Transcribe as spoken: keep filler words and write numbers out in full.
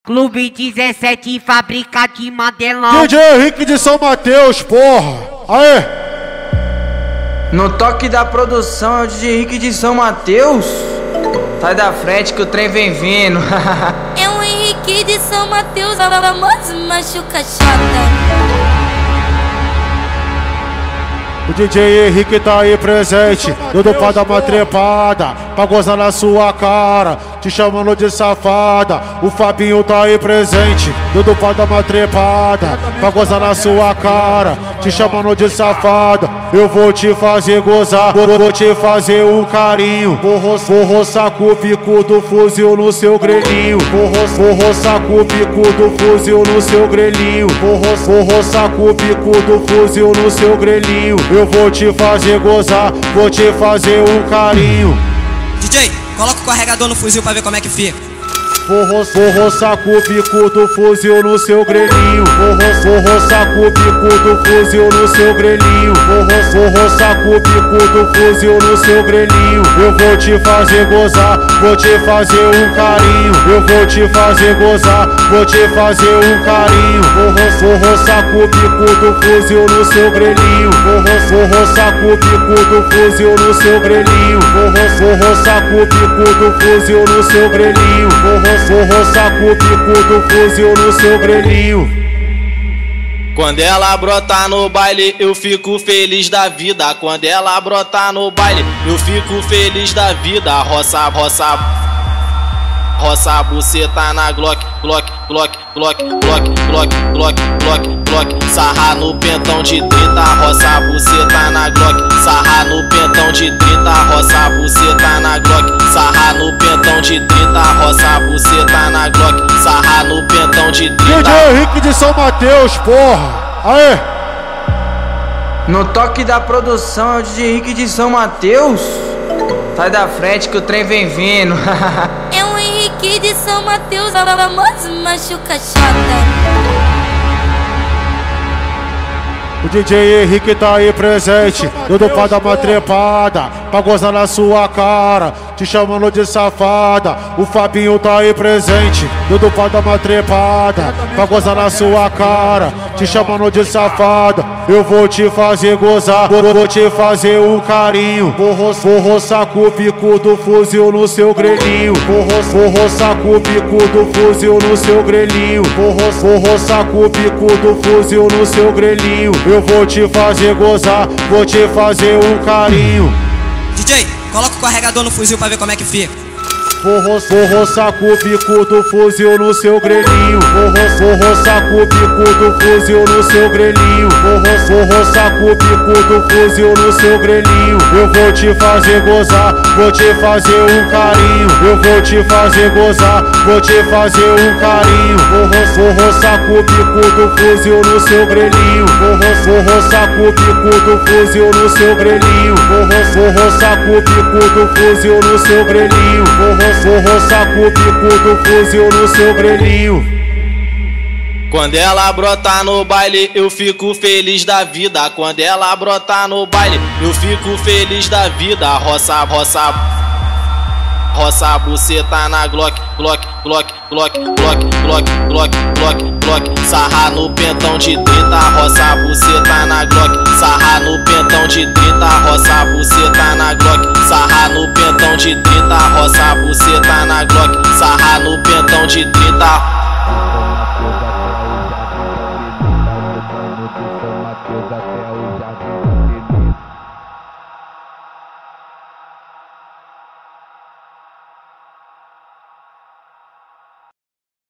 Clube dezessete, fábrica de Mandelão. D J Henrique de São Mateus, porra! Aê! No toque da produção é o D J Henrique de São Mateus. Sai da frente que o trem vem vindo. É o Henrique de São Mateus, a famosa machuca chata. O D J Henrique tá aí presente, tudo pra dar uma trepada, pra gozar na sua cara, te chamando de safada. O Fabinho tá aí presente, tudo pra dar uma trepada, pra gozar na sua cara, te chamando de safada. Eu vou te fazer gozar, vou, vou te fazer um carinho. Vou, ro vou roçar com o bico do fuzil no seu grelhinho. Vou, ro vou roçar com o bico do fuzil no seu grelhinho. Vou, ro vou roçar com o bico do fuzil no seu grelhinho. Eu vou te fazer gozar, vou te fazer um carinho. D J, coloca o carregador no fuzil pra ver como é que fica. Vou, ro vou roçar com o bico do fuzil no seu grelhinho. Vou, ro vou roçar com o bico do fuzil no seu grelhinho. Vou, ro vou roçar com o bico do fuzil no seu grelhinho. Eu vou te fazer gozar, vou te fazer um carinho. Eu vou te fazer gozar, vou te fazer um carinho. Vou, ro vou roçar com o bico do fuzil no seu grelhinho. Vou, ro vou roçar com o bico do fuzil no seu grelhinho. Vou, ro vou roçar com o bico do fuzil no seu grelhinho. Vou, ro Vou roçar com o bico do fuzil no seu grelhinho. Quando ela brota no baile, eu fico feliz da vida. Quando ela brota no baile, eu fico feliz da vida. Roça, roça, roça a buceta na Glock, Glock, Glock, Glock, Glock, Glock, Glock, Glock, Glock. Sarra no pentão de trinta, roça a buceta na Glock. Sarra no pentão de trinta, roça a buceta na Glock. Sarra no pentão de trinta, roça a buceta na Glock. Sarra no pentão de trinta. D J Henrique de São Mateus, porra! Aê! No toque da produção é o D J Henrique de São Mateus. Sai da frente que o trem vem vindo. É o Henrique de São Mateus, a famosa machuca chata. O D J Henrique tá aí presente, tudo pra dar uma trepada, pra gozar na sua cara, te chamando de safada. O Fabinho tá aí presente, tudo pra dar uma trepada, pra gozar na sua cara, te chamando de safada. Eu vou te fazer gozar, vou, vou te fazer um carinho. Vou, ro vou roçar com o bico do fuzil no seu grelhinho. Vou, ro vou roçar com o bico do fuzil no seu grelhinho. Vou, ro vou roçar com o bico do fuzil no seu grelhinho. Eu vou te fazer gozar, vou te fazer um carinho. D J, coloca o carregador no fuzil pra ver como é que fica. Vou, ro vou roçar com o bico do fuzil no seu grelhinho. Vou, ro vou roçar com o bico do fuzil no seu grelhinho. Vou, ro vou roçar com o bico do fuzil no seu grelhinho. Eu vou te fazer gozar, vou te fazer um carinho. Eu vou te fazer gozar, vou te fazer um carinho. Vou, ro vou roçar com o bico do fuzil no seu grelhinho. Vou, ro vou roçar com o bico do fuzil no seu grelhinho. Vou, ro vou roçar com o bico do fuzil no seu grelhinho. Vou, Vou roçar com o bico do fuzil no seu grelhinho. Quando ela brota no baile, eu fico feliz da vida. Quando ela brota no baile, eu fico feliz da vida. Roça, roça, roça a buceta na Glock, Glock, Glock, Glock, Glock, Glock, Glock, Glock, Glock. Sarra no pentão de trinta, roça a buceta na Glock. Sarra no pentão de trinta, roça a buceta na Glock. Sarra no pentão de trinta, roça a buceta na Glock. Sarra no pentão de trinta. Até o Jardim Infinito.